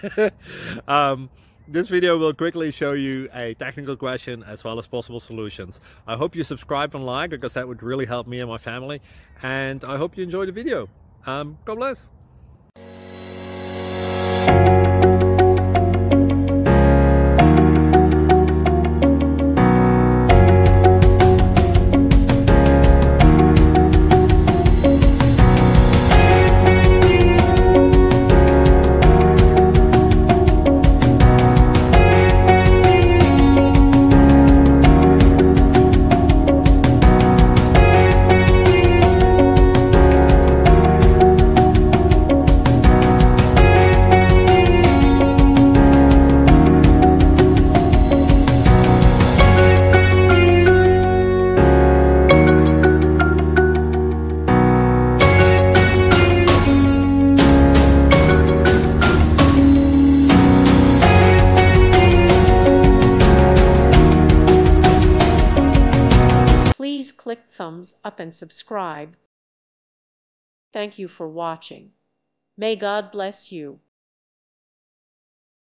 This video will quickly show you a technical question as well as possible solutions. I hope you subscribe and like, because that would really help me and my family. And I hope you enjoy the video. God bless. Please click thumbs up and subscribe. Thank you for watching. May God bless you.